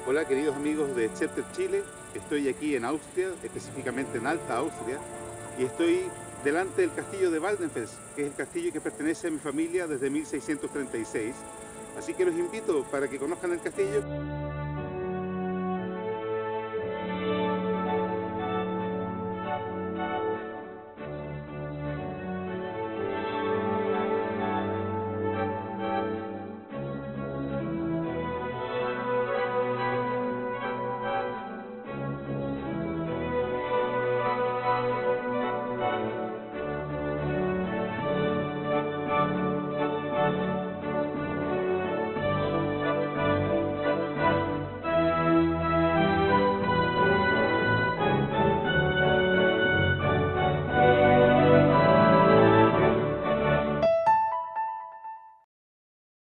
Hola queridos amigos de Chepter Chile, estoy aquí en Austria, específicamente en Alta Austria, y estoy delante del castillo de Waldenfels, que es el castillo que pertenece a mi familia desde 1636. Así que los invito para que conozcan el castillo.